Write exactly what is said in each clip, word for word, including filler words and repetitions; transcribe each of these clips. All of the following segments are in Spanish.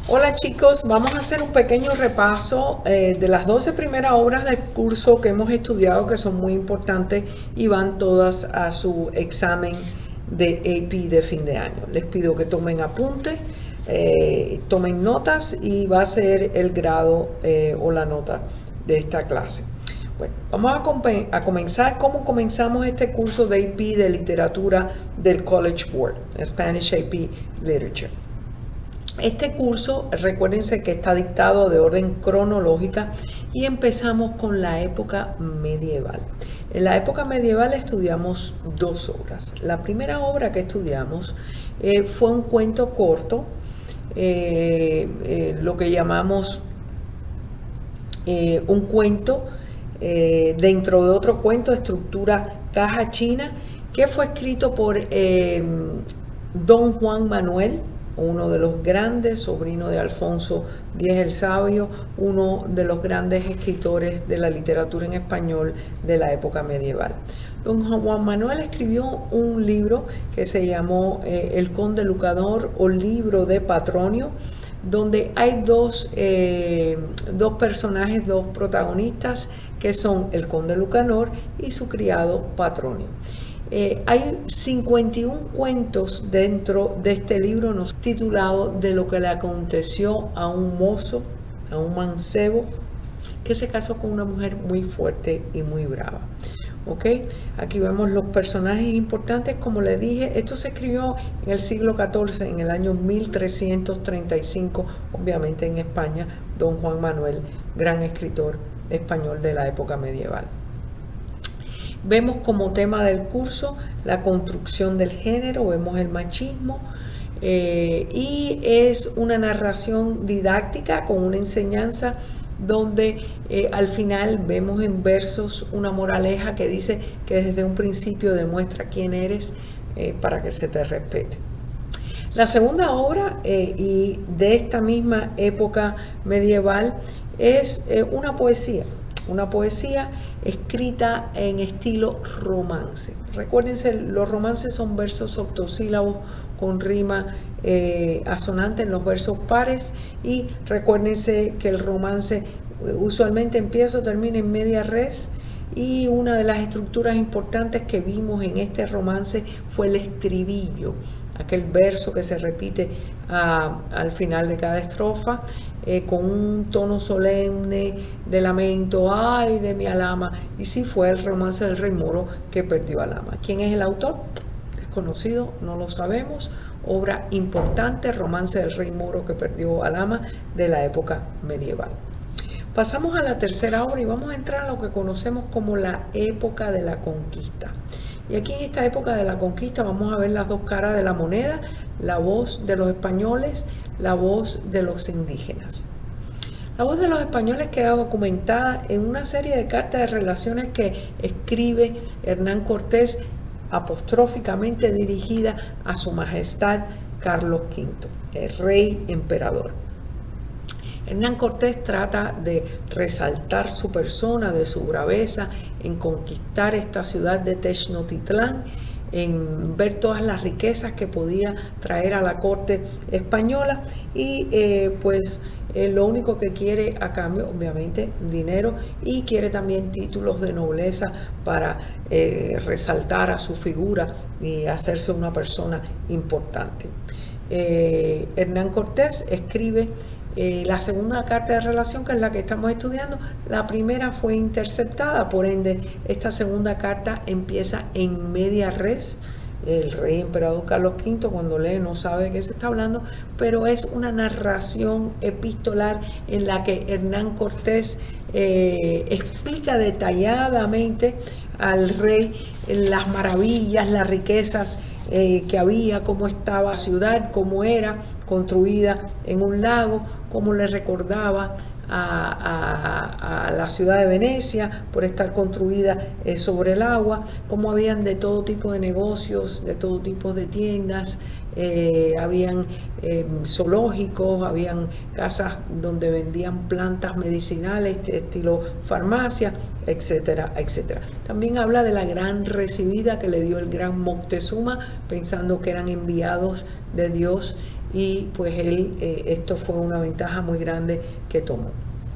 Hola chicos, vamos a hacer un pequeño repaso eh, de las doce primeras obras del curso que hemos estudiado, que son muy importantes y van todas a su examen de A P de fin de año. Les pido que tomen apuntes, eh, tomen notas y va a ser el grado eh, o la nota de esta clase. Bueno, vamos a, a comenzar. ¿Cómo comenzamos este curso de A P de literatura del College Board, Spanish A P Literature? Este curso, recuérdense que está dictado de orden cronológica y empezamos con la época medieval. En la época medieval estudiamos dos obras. La primera obra que estudiamos eh, fue un cuento corto, eh, eh, lo que llamamos eh, un cuento eh, dentro de otro cuento, estructura caja china, que fue escrito por eh, Don Juan Manuel, uno de los grandes, sobrino de Alfonso X el Sabio, uno de los grandes escritores de la literatura en español de la época medieval. Don Juan Manuel escribió un libro que se llamó eh, El Conde Lucanor o Libro de Patronio, donde hay dos, eh, dos personajes, dos protagonistas, que son el Conde Lucanor y su criado Patronio. Eh, hay cincuenta y uno cuentos dentro de este libro nos, titulado de lo que le aconteció a un mozo, a un mancebo, que se casó con una mujer muy fuerte y muy brava. ¿Okay? Aquí vemos los personajes importantes. Como les dije, esto se escribió en el siglo catorce, en el año mil trescientos treinta y cinco, obviamente en España, Don Juan Manuel, gran escritor español de la época medieval. Vemos como tema del curso la construcción del género, vemos el machismo, eh, y es una narración didáctica con una enseñanza donde eh, al final vemos en versos una moraleja que dice que desde un principio demuestra quién eres eh, para que se te respete. La segunda obra eh, y de esta misma época medieval es eh, una poesía. Una poesía escrita en estilo romance. Recuérdense, los romances son versos octosílabos con rima eh, asonante en los versos pares, y recuérdense que el romance usualmente empieza o termina en media res, y una de las estructuras importantes que vimos en este romance fue el estribillo, aquel verso que se repite a, al final de cada estrofa, eh, con un tono solemne de lamento, ay de mi alama, y sí fue el romance del rey moro que perdió al ama. ¿Quién es el autor? Desconocido, no lo sabemos. Obra importante, romance del rey moro que perdió al ama, de la época medieval. Pasamos a la tercera obra y vamos a entrar a lo que conocemos como la época de la conquista. Y aquí en esta época de la conquista vamos a ver las dos caras de la moneda, la voz de los españoles, la voz de los indígenas. La voz de los españoles queda documentada en una serie de cartas de relaciones que escribe Hernán Cortés, apostróficamente dirigida a su majestad Carlos quinto, el rey emperador. Hernán Cortés trata de resaltar su persona, de su braveza en conquistar esta ciudad de Tenochtitlán, en ver todas las riquezas que podía traer a la corte española, y eh, pues eh, lo único que quiere a cambio, obviamente, dinero, y quiere también títulos de nobleza para eh, resaltar a su figura y hacerse una persona importante. Eh, Hernán Cortés escribe Eh, la segunda carta de relación, que es la que estamos estudiando. La primera fue interceptada, por ende esta segunda carta empieza en media res. El rey emperador Carlos quinto, cuando lee, no sabe de qué se está hablando, pero es una narración epistolar en la que Hernán Cortés eh, explica detalladamente al rey las maravillas, las riquezas eh, que había, cómo estaba la ciudad, cómo era construida en un lago, cómo le recordaba a, a, a la ciudad de Venecia por estar construida eh, sobre el agua, cómo habían de todo tipo de negocios, de todo tipo de tiendas, eh, habían eh, zoológicos, habían casas donde vendían plantas medicinales, estilo farmacia, etcétera, etcétera. También habla de la gran recibida que le dio el gran Moctezuma, pensando que eran enviados de Dios, y pues él, eh, esto fue una ventaja muy grande que tomó.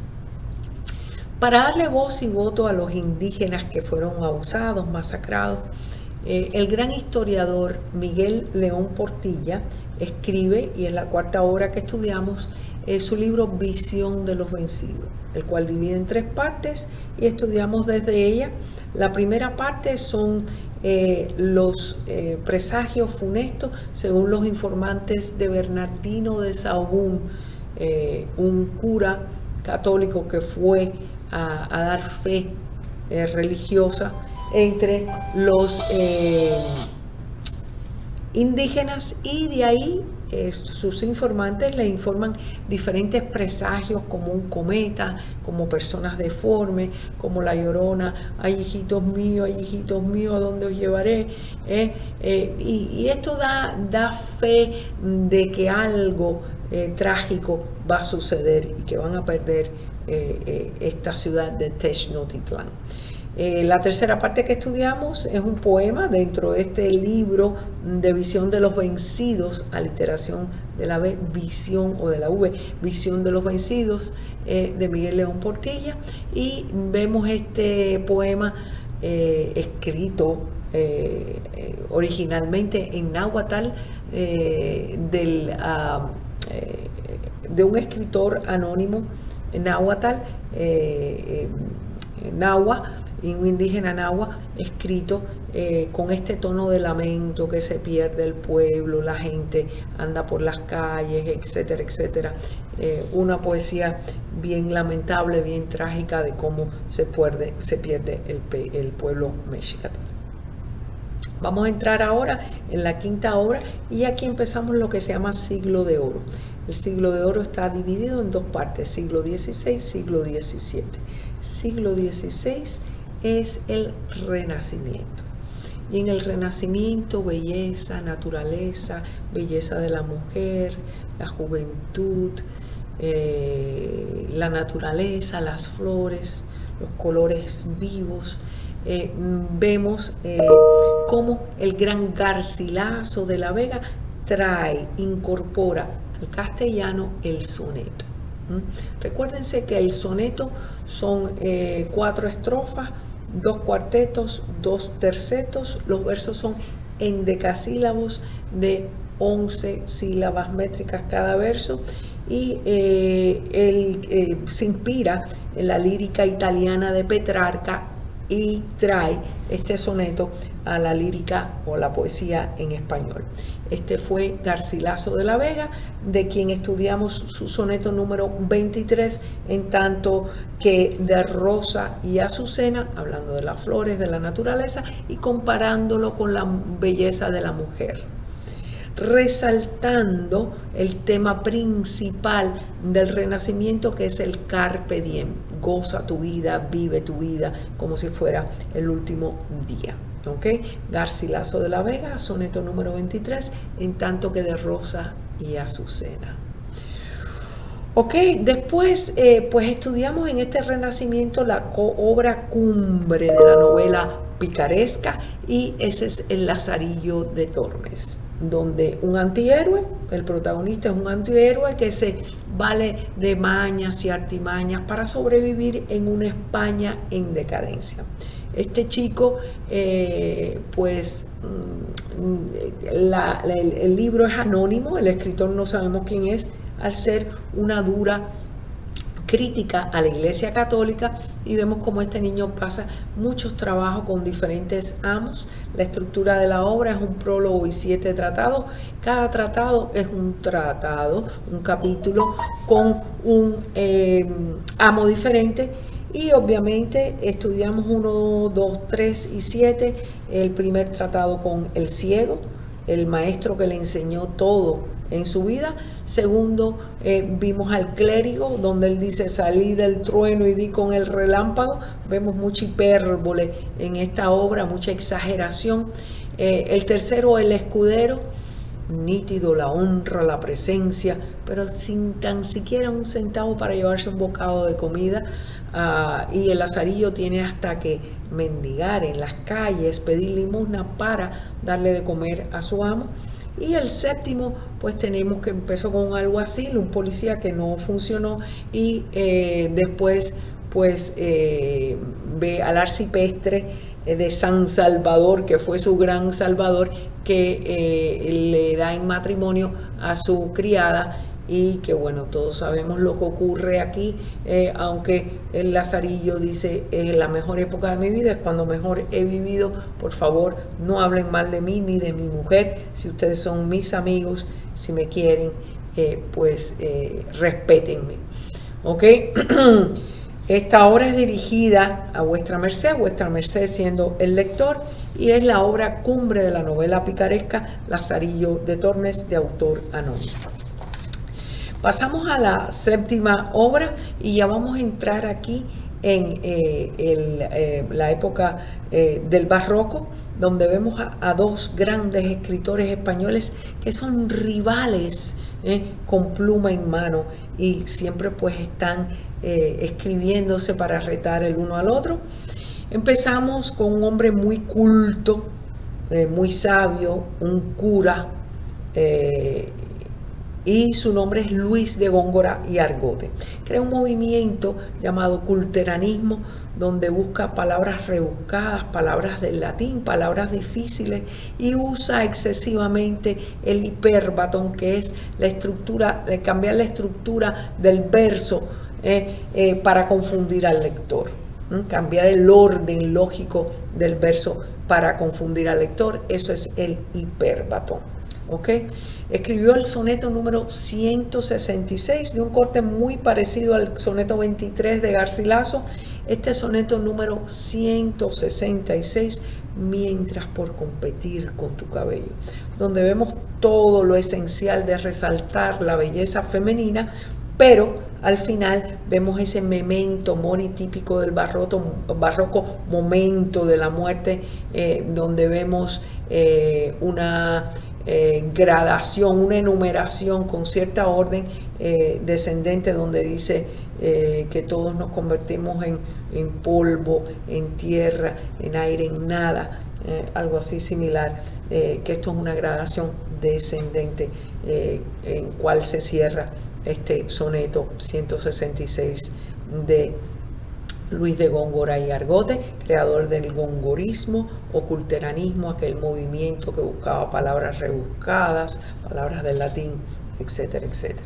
Para darle voz y voto a los indígenas que fueron abusados, masacrados, eh, el gran historiador Miguel León Portilla escribe, y es la cuarta obra que estudiamos, eh, su libro Visión de los Vencidos, el cual divide en tres partes y estudiamos desde ella. La primera parte son eh, los eh, presagios funestos según los informantes de Bernardino de Sahagún, eh, un cura católico que fue A, a dar fe eh, religiosa entre los eh, indígenas, y de ahí eh, sus informantes le informan diferentes presagios como un cometa, como personas deformes, como la Llorona, ay hijitos míos, ay hijitos míos, ¿a dónde os llevaré? Eh, eh, y, y esto da, da fe de que algo eh, trágico va a suceder y que van a perder Eh, eh, esta ciudad de Tenochtitlán. Eh, la tercera parte que estudiamos es un poema dentro de este libro de Visión de los Vencidos, aliteración de la B, visión, o de la V, Visión de los Vencidos, eh, de Miguel León Portilla, y vemos este poema eh, escrito eh, eh, originalmente en náhuatl eh, del, uh, eh, de un escritor anónimo náhuatl, eh, eh, nahua, y un indígena nahua, escrito eh, con este tono de lamento, que se pierde el pueblo, la gente anda por las calles, etcétera, etcétera. Eh, una poesía bien lamentable, bien trágica de cómo se pierde, se pierde el, el pueblo mexica. Vamos a entrar ahora en la quinta obra, y aquí empezamos lo que se llama Siglo de Oro. El Siglo de Oro está dividido en dos partes, siglo dieciséis, siglo diecisiete. Siglo dieciséis es el Renacimiento. Y en el Renacimiento, belleza, naturaleza, belleza de la mujer, la juventud, eh, la naturaleza, las flores, los colores vivos. Eh, vemos eh, cómo el gran Garcilaso de la Vega trae, incorpora al castellano el soneto. ¿Mm? Recuérdense que el soneto son eh, cuatro estrofas, dos cuartetos, dos tercetos. Los versos son endecasílabos de once sílabas métricas cada verso, y eh, él eh, se inspira en la lírica italiana de Petrarca y trae este soneto a la lírica o la poesía en español. Este fue Garcilaso de la Vega, de quien estudiamos su soneto número veintitrés, en tanto que de Rosa y Azucena, hablando de las flores, de la naturaleza, y comparándolo con la belleza de la mujer, resaltando el tema principal del Renacimiento, que es el carpe diem. Goza tu vida, vive tu vida como si fuera el último día. ¿Okay? Garcilaso de la Vega, soneto número veintitrés, en tanto que de Rosa y Azucena. Ok, después eh, pues estudiamos en este Renacimiento la obra cumbre de la novela picaresca, y ese es El Lazarillo de Tormes, donde un antihéroe, el protagonista es un antihéroe que se vale de mañas y artimañas para sobrevivir en una España en decadencia. Este chico, eh, pues la, la, el, el libro es anónimo, el escritor no sabemos quién es, al ser una dura crítica a la Iglesia Católica, y vemos cómo este niño pasa muchos trabajos con diferentes amos. La estructura de la obra es un prólogo y siete tratados. Cada tratado es un tratado, un capítulo con un eh, amo diferente, y obviamente estudiamos uno, dos, tres y siete. El primer tratado con el ciego, el maestro que le enseñó todo en su vida. Segundo, eh, vimos al clérigo, donde él dice: salí del trueno y di con el relámpago. Vemos mucha hipérbole en esta obra, mucha exageración. Eh, el tercero, el escudero, nítido, la honra, la presencia, pero sin tan siquiera un centavo para llevarse un bocado de comida. Uh, y el lazarillo tiene hasta que mendigar en las calles, pedir limosna para darle de comer a su amo. Y el séptimo, pues tenemos que empezó con un alguacil, un policía que no funcionó, y eh, después pues eh, ve al arcipreste de San Salvador, que fue su gran salvador, que eh, le da en matrimonio a su criada, y que bueno, todos sabemos lo que ocurre aquí, eh, aunque el lazarillo dice es la mejor época de mi vida, es cuando mejor he vivido. Por favor, no hablen mal de mí ni de mi mujer. Si ustedes son mis amigos, si me quieren, eh, pues eh, respétenme. ¿Ok? Esta obra es dirigida a vuestra merced, vuestra merced siendo el lector, y es la obra cumbre de la novela picaresca Lazarillo de Tormes, de autor anónimo. Pasamos a la séptima obra y ya vamos a entrar aquí en eh, el, eh, la época eh, del barroco, donde vemos a, a dos grandes escritores españoles que son rivales, eh, con pluma en mano, y siempre pues están eh, escribiéndose para retar el uno al otro. Empezamos con un hombre muy culto, eh, muy sabio, un cura, eh, y su nombre es Luis de Góngora y Argote. Crea un movimiento llamado culteranismo, donde busca palabras rebuscadas, palabras del latín, palabras difíciles, y usa excesivamente el hiperbatón, que es la estructura, de cambiar la estructura del verso eh, eh, para confundir al lector. ¿Mm? Cambiar el orden lógico del verso para confundir al lector, eso es el hiperbatón. ¿Ok? Escribió el soneto número ciento sesenta y seis, de un corte muy parecido al soneto veintitrés de Garcilaso. Este soneto número ciento sesenta y seis, Mientras por competir con tu cabello, donde vemos todo lo esencial de resaltar la belleza femenina, pero al final vemos ese memento mori típico del barroco, barroco momento de la muerte, eh, donde vemos eh, una Eh, gradación, una enumeración con cierta orden eh, descendente, donde dice eh, que todos nos convertimos en, en polvo, en tierra, en aire, en nada, eh, algo así similar, eh, que esto es una gradación descendente, eh, en cual se cierra este soneto ciento sesenta y seis de Luis de Góngora y Argote, creador del gongorismo o culteranismo, aquel movimiento que buscaba palabras rebuscadas, palabras del latín, etcétera, etcétera.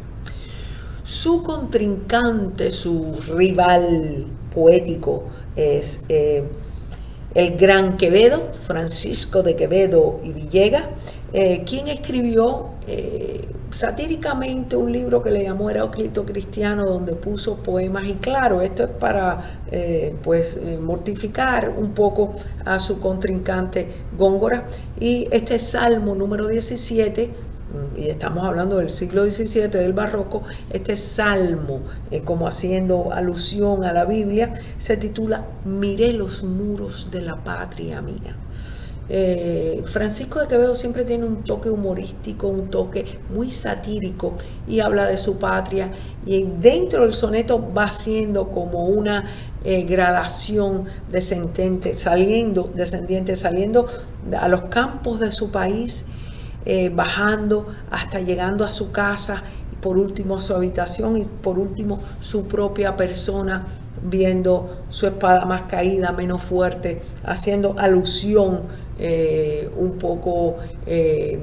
Su contrincante, su rival poético es eh, el gran Quevedo, Francisco de Quevedo y Villegas, eh, quien escribió eh, satíricamente un libro que le llamó Heráclito Cristiano, donde puso poemas, y claro, esto es para eh, pues eh, mortificar un poco a su contrincante Góngora. Y este salmo número diecisiete, y estamos hablando del siglo diecisiete del barroco, este salmo, eh, como haciendo alusión a la Biblia, se titula Miré los muros de la patria mía. Eh, Francisco de Quevedo siempre tiene un toque humorístico, un toque muy satírico, y habla de su patria, y dentro del soneto va haciendo como una eh, gradación descendente, saliendo, descendiente, saliendo a los campos de su país, eh, bajando hasta llegando a su casa, y por último a su habitación, y por último su propia persona, viendo su espada más caída, menos fuerte, haciendo alusión eh, un poco, eh,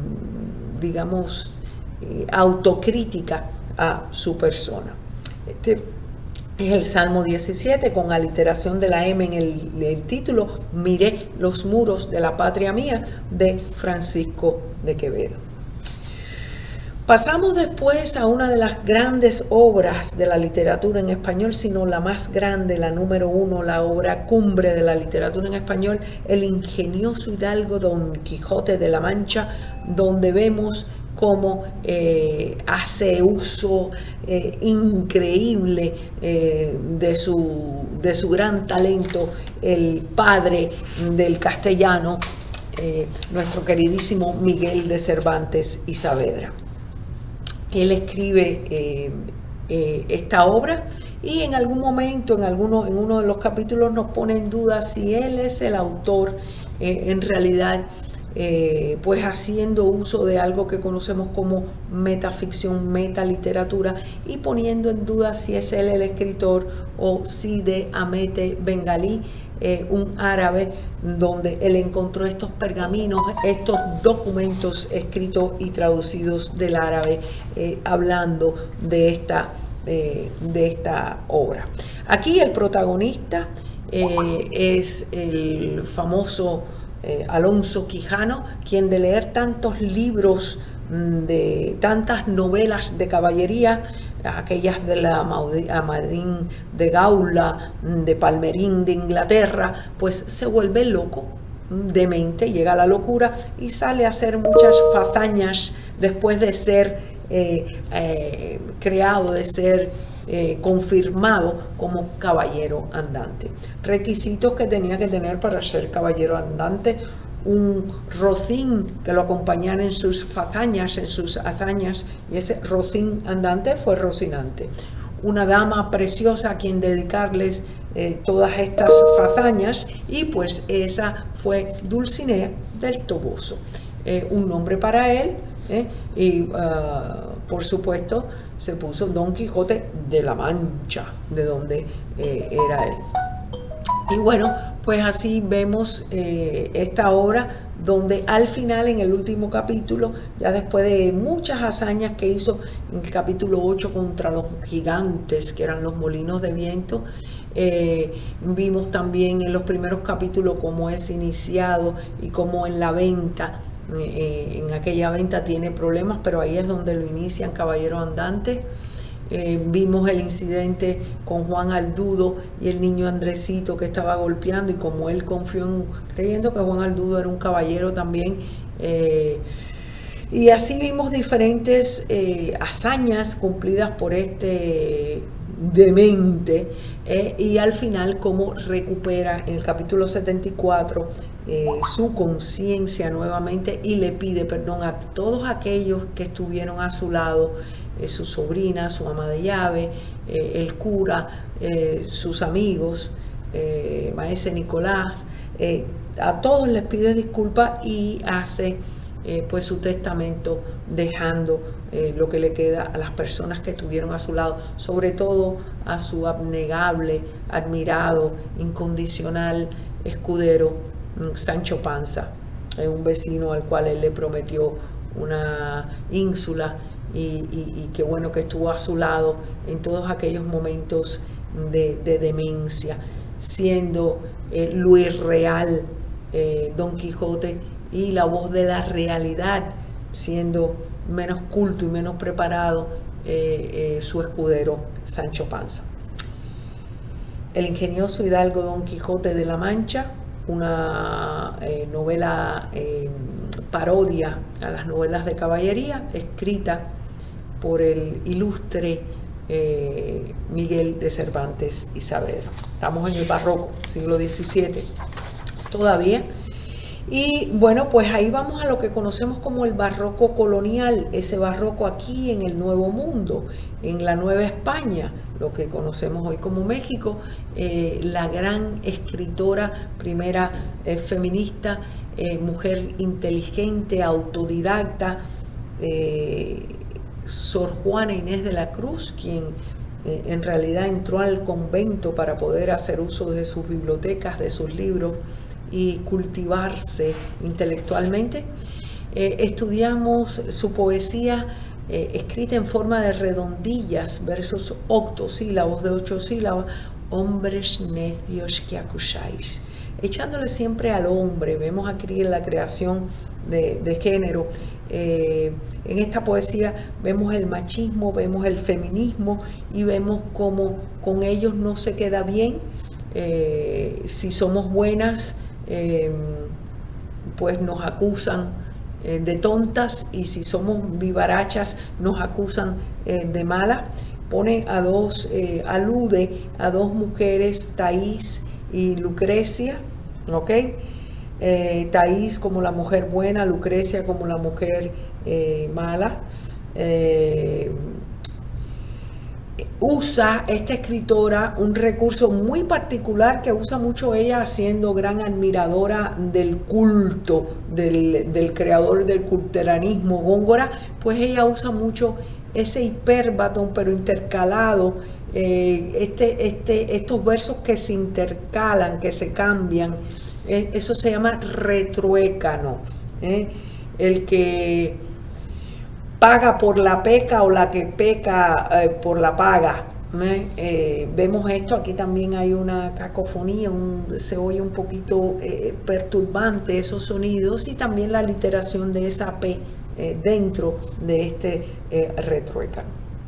digamos, eh, autocrítica a su persona. Este es el Salmo diecisiete, con aliteración de la M en el, el título, Miré los muros de la patria mía, de Francisco de Quevedo. Pasamos después a una de las grandes obras de la literatura en español, sino la más grande, la número uno, la obra cumbre de la literatura en español, el ingenioso hidalgo Don Quijote de la Mancha, donde vemos cómo eh, hace uso eh, increíble eh, de, su, de su gran talento el padre del castellano, eh, nuestro queridísimo Miguel de Cervantes y Saavedra. Él escribe eh, eh, esta obra y en algún momento, en, alguno, en uno de los capítulos, nos pone en duda si él es el autor eh, en realidad, eh, pues haciendo uso de algo que conocemos como metaficción, metaliteratura, y poniendo en duda si es él el escritor o si de Amete Bengalí, Eh, un árabe, donde él encontró estos pergaminos, estos documentos escritos y traducidos del árabe, eh, hablando de esta, eh, de esta obra. Aquí el protagonista eh, es el famoso eh, Alonso Quijano, quien de leer tantos libros, de tantas novelas de caballería, aquellas de la Amadín de Gaula, de Palmerín de Inglaterra, pues se vuelve loco, demente, llega a la locura y sale a hacer muchas fazañas después de ser eh, eh, creado, de ser eh, confirmado como caballero andante. Requisitos que tenía que tener para ser caballero andante: un rocín que lo acompañara en sus fazañas, en sus hazañas, y ese rocín andante fue Rocinante. Una dama preciosa a quien dedicarles eh, todas estas fazañas, y pues esa fue Dulcinea del Toboso. Eh, un nombre para él, eh, y uh, por supuesto se puso Don Quijote de la Mancha, de donde eh, era él. Y bueno, pues así vemos eh, esta obra, donde al final, en el último capítulo, ya después de muchas hazañas que hizo en el capítulo ocho contra los gigantes, que eran los molinos de viento, eh, vimos también en los primeros capítulos cómo es iniciado y cómo en la venta, eh, en aquella venta tiene problemas, pero ahí es donde lo inician caballero andante. Eh, vimos el incidente con Juan Aldudo y el niño Andresito que estaba golpeando, y como él confió en, creyendo que Juan Aldudo era un caballero también, eh, y así vimos diferentes eh, hazañas cumplidas por este demente, eh, y al final cómo recupera en el capítulo setenta y cuatro eh, su conciencia nuevamente y le pide perdón a todos aquellos que estuvieron a su lado, eh, su sobrina, su ama de llave, eh, el cura, eh, sus amigos, eh, maese Nicolás, eh, a todos les pide disculpas y hace eh, pues su testamento, dejando eh, lo que le queda a las personas que estuvieron a su lado, sobre todo a su abnegable, admirado, incondicional escudero Sancho Panza, eh, un vecino al cual él le prometió una ínsula. Y, y, y qué bueno que estuvo a su lado en todos aquellos momentos de, de demencia, siendo eh, lo irreal eh, Don Quijote y la voz de la realidad, siendo menos culto y menos preparado eh, eh, su escudero Sancho Panza. El ingenioso hidalgo Don Quijote de la Mancha, una eh, novela eh, parodia a las novelas de caballería, escrita por el ilustre eh, Miguel de Cervantes y Saavedra. Estamos en el barroco, siglo diecisiete todavía. Y bueno, pues ahí vamos a lo que conocemos como el barroco colonial, ese barroco aquí en el Nuevo Mundo, en la Nueva España, lo que conocemos hoy como México. Eh, la gran escritora, primera eh, feminista, eh, mujer inteligente, autodidacta, eh, Sor Juana Inés de la Cruz, quien eh, en realidad entró al convento para poder hacer uso de sus bibliotecas, de sus libros y cultivarse intelectualmente. Eh, estudiamos su poesía eh, escrita en forma de redondillas, versos octosílabos de ocho sílabas, hombres necios que acusáis, echándole siempre al hombre. Vemos aquí en la creación de, de género. Eh, en esta poesía vemos el machismo, vemos el feminismo y vemos cómo con ellos no se queda bien. Eh, si somos buenas, eh, pues nos acusan eh, de tontas, y si somos vivarachas nos acusan eh, de malas. Pone a dos, eh, alude a dos mujeres, Taís y Lucrecia, ¿ok? eh, Thais como la mujer buena, Lucrecia como la mujer eh, mala. Eh, usa esta escritora un recurso muy particular que usa mucho ella, siendo gran admiradora del culto del, del creador del culteranismo, Góngora. Pues ella usa mucho ese hiperbatón, pero intercalado, eh, este, este, estos versos que se intercalan, que se cambian, eh, eso se llama retruécano. ¿eh? El que paga por la peca o la que peca eh, por la paga. ¿eh? Eh, vemos esto, aquí también hay una cacofonía, un, se oye un poquito eh, perturbante esos sonidos, y también la literación de esa P eh, dentro de este eh, retruécano.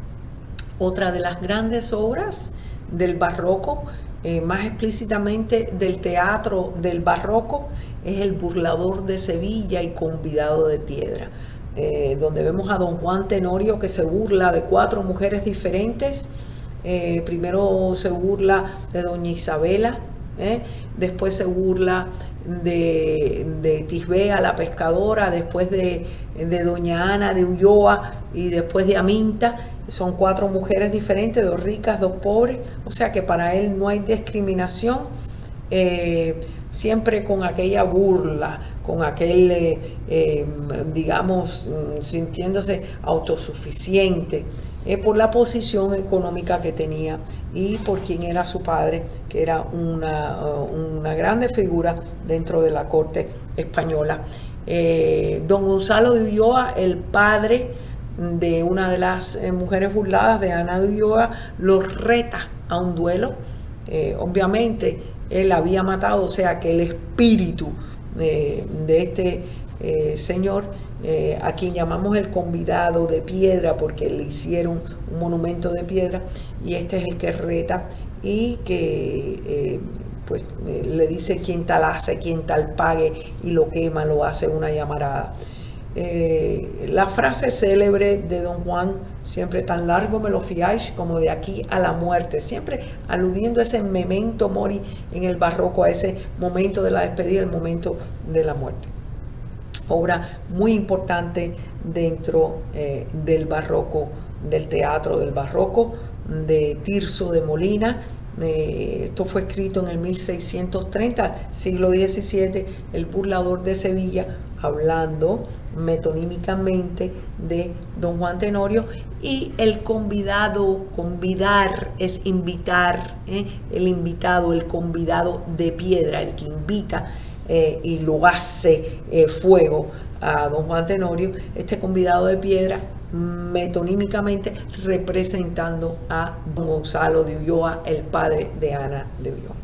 Otra de las grandes obras del barroco, eh, más explícitamente del teatro del barroco, es El burlador de Sevilla y Convidado de Piedra. Eh, donde vemos a don Juan Tenorio que se burla de cuatro mujeres diferentes. Eh, primero se burla de doña Isabela, eh, después se burla de, de Tisbea la pescadora, después de, de doña Ana de Ulloa y después de Aminta. Son cuatro mujeres diferentes, dos ricas, dos pobres, o sea que para él no hay discriminación. Eh, siempre con aquella burla, con aquel, eh, eh, digamos, sintiéndose autosuficiente eh, por la posición económica que tenía y por quien era su padre, que era una, uh, una grande figura dentro de la corte española. Eh, don Gonzalo de Ulloa, el padre de una de las eh, mujeres burladas, de Ana de Ulloa, lo reta a un duelo. Eh, obviamente él había matado, o sea que el espíritu eh, de este eh, señor, eh, a quien llamamos el convidado de piedra, porque le hicieron un monumento de piedra, y este es el que reta y que eh, pues eh, le dice quién tal hace, quién tal pague, y lo quema, lo hace una llamarada. Eh, la frase célebre de don Juan, siempre tan largo me lo fiáis como de aquí a la muerte, siempre aludiendo a ese memento mori en el barroco, a ese momento de la despedida, el momento de la muerte. Obra muy importante dentro eh, del barroco, del teatro del barroco, de Tirso de Molina. Eh, esto fue escrito en el mil seiscientos treinta, siglo diecisiete, el burlador de Sevilla, hablando metonímicamente de don Juan Tenorio. Y el convidado, convidar es invitar, ¿eh? el invitado, el convidado de piedra, el que invita eh, y lo hace eh, fuego a don Juan Tenorio, este convidado de piedra, metonímicamente representando a don Gonzalo de Ulloa, el padre de Ana de Ulloa.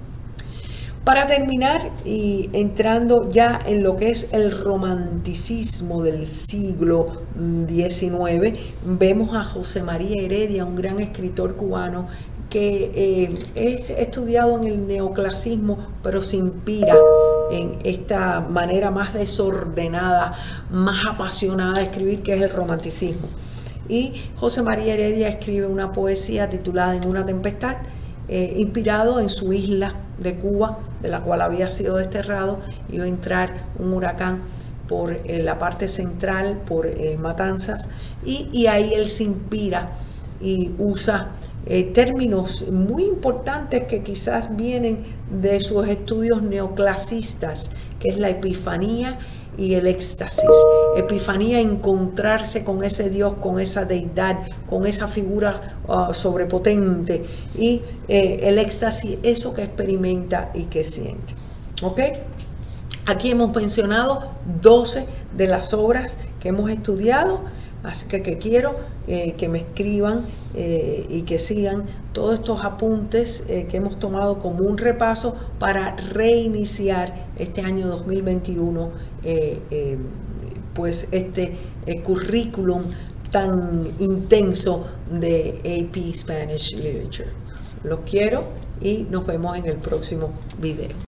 Para terminar, y entrando ya en lo que es el romanticismo del siglo diecinueve, vemos a José María Heredia, un gran escritor cubano que eh, es estudiado en el neoclasismo, pero se inspira en esta manera más desordenada, más apasionada de escribir, que es el romanticismo. Y José María Heredia escribe una poesía titulada En una tempestad, eh, inspirado en su isla de Cuba, de la cual había sido desterrado. Iba a entrar un huracán por eh, la parte central, por eh, Matanzas, y, y ahí él se inspira y usa eh, términos muy importantes que quizás vienen de sus estudios neoclasistas, que es la epifanía y el éxtasis. Epifanía, encontrarse con ese Dios, con esa deidad, con esa figura uh, sobrepotente, y eh, el éxtasis, eso que experimenta y que siente. ¿Ok? Aquí hemos mencionado doce de las obras que hemos estudiado, así que, que quiero eh, que me escriban eh, y que sigan todos estos apuntes eh, que hemos tomado como un repaso para reiniciar este año dos mil veintiuno, eh, eh, pues este eh, currículum tan intenso de A P Spanish Literature. Los quiero y nos vemos en el próximo video.